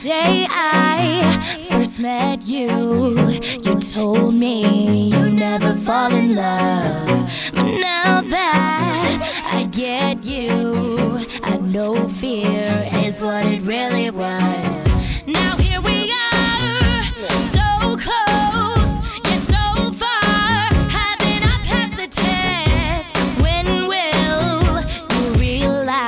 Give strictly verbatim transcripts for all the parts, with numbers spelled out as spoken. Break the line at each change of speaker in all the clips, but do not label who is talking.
day I first met you, you told me you never fall in love. But now that I get you, I know fear is what it really was. Now here we are, so close, yet so far. Haven't I passed the test? When will you realize?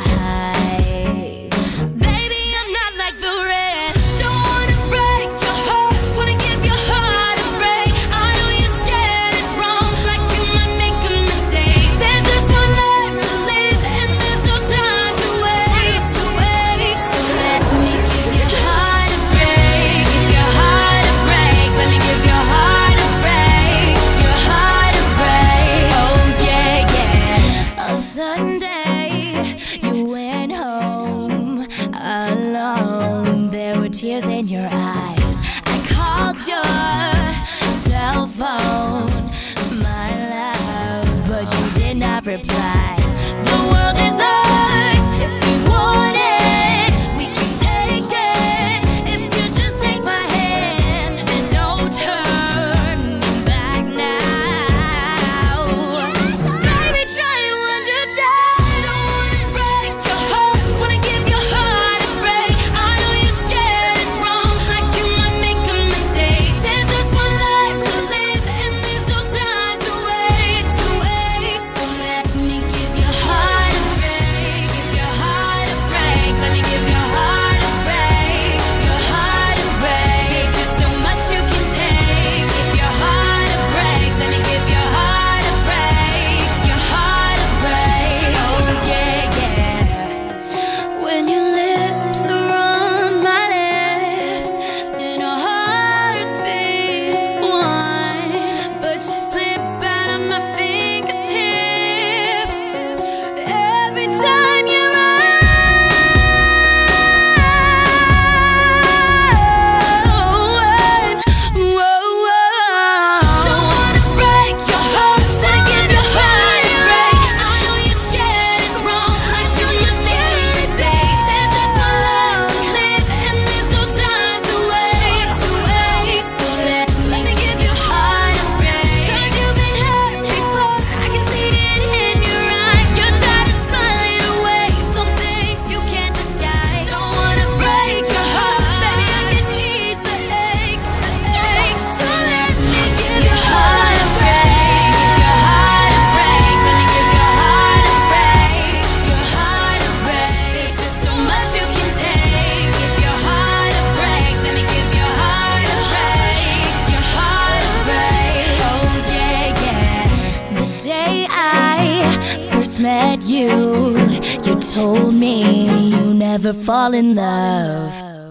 Baby, I'm not like the rest. Don't wanna break your heart, wanna give your heart a break. I know you're scared it's wrong, like you might make a mistake. There's just one life to live, and there's no time to wait, to wait. So let me give your heart a break, give your heart a break. Let me give your heart a break, your heart a break. Oh yeah, yeah. On Sunday, you went home alone. There were tears in your eyes. I called your cell phone, my love, but you did not reply. The world is ours if you want it. We can take it if you just take my hand. There's no turning back now. Baby, try to understand. Don't wanna break your heart, wanna give your heart a break. I know you're scared it's wrong, like you might make a mistake. There's just one life to live, and there's no time to wait, to wait. So let me give your heart a break, give your heart a break. Let me give your heart a break, your heart a break. There's just so much you can take. Give your heart a break. Let me give your heart a break, your heart a break. Oh yeah, yeah. When your lips are on my lips, then our hearts beat as one. But you slip out of my fingertips every time you're on. Whoa, whoa. Don't wanna break your heart, wanna give your heart a break. I know you're scared it's wrong, like you must make a mistake. There's just one life to live, and there's no time to wait, to wait. So let me give your heart a break. 'Cause you've been hurt before, I can see it in your eyes. You're trying to smile it away, some things you can't disguise. Don't wanna break your heart, baby, I can ease the ache, the ache. So let me give your heart a break, give your heart a break. Let me give your heart a break, your heart a break. There's just so much you can take. Give your heart a break. Let me give your heart a break, your heart a break. Oh yeah, yeah. The day I first met you, you told me you never fall in love.